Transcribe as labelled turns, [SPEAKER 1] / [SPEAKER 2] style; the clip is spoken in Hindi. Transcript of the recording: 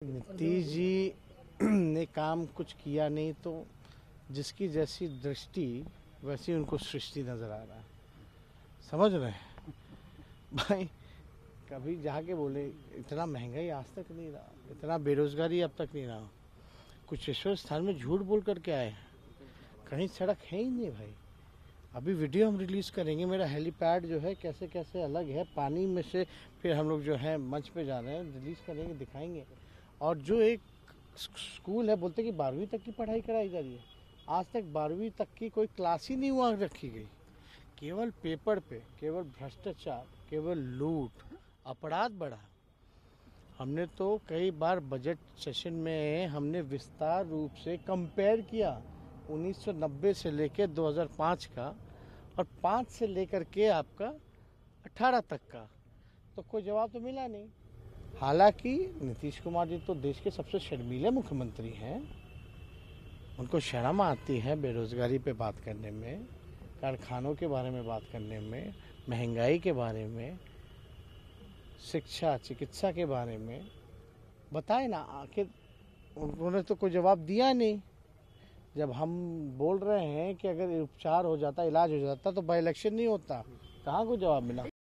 [SPEAKER 1] नीतीश जी ने काम कुछ किया नहीं, तो जिसकी जैसी दृष्टि वैसी उनको सृष्टि नजर आ रहा है। समझ रहे हैं भाई? कभी जाके बोले इतना महंगाई आज तक नहीं रहा, इतना बेरोजगारी अब तक नहीं रहा। कुशेश्वर स्थान में झूठ बोल करके आए हैं, कहीं सड़क है ही नहीं भाई। अभी वीडियो हम रिलीज करेंगे, मेरा हेलीपैड जो है कैसे कैसे अलग है पानी में से, फिर हम लोग जो है मंच पे जा रहे हैं, रिलीज करेंगे, दिखाएंगे। और जो एक स्कूल है, बोलते कि 12वीं तक की पढ़ाई कराई जा रही है, आज तक 12वीं तक की कोई क्लास ही नहीं हुआ रखी गई। केवल पेपर पे, केवल भ्रष्टाचार, केवल लूट, अपराध बढ़ा। हमने तो कई बार बजट सेशन में हमने विस्तार रूप से कंपेयर किया 1990 से लेकर 2005 का, और 5 से लेकर के आपका 18 तक का, तो कोई जवाब तो मिला नहीं। हालांकि नीतीश कुमार जी तो देश के सबसे शर्मीले मुख्यमंत्री हैं, उनको शर्म आती है बेरोजगारी पे बात करने में, कारखानों के बारे में बात करने में, महंगाई के बारे में, शिक्षा चिकित्सा के बारे में बताए ना। आखिर उन्होंने तो कोई जवाब दिया नहीं। जब हम बोल रहे हैं कि अगर उपचार हो जाता, इलाज हो जाता, तो बाई इलेक्शन नहीं होता, कहाँ को जवाब मिला।